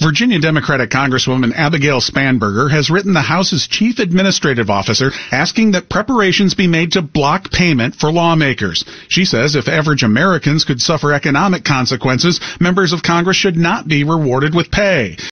Virginia Democratic Congresswoman Abigail Spanberger has written the House's chief administrative officer asking that preparations be made to block payment for lawmakers. She says if average Americans could suffer economic consequences, members of Congress should not be rewarded with pay.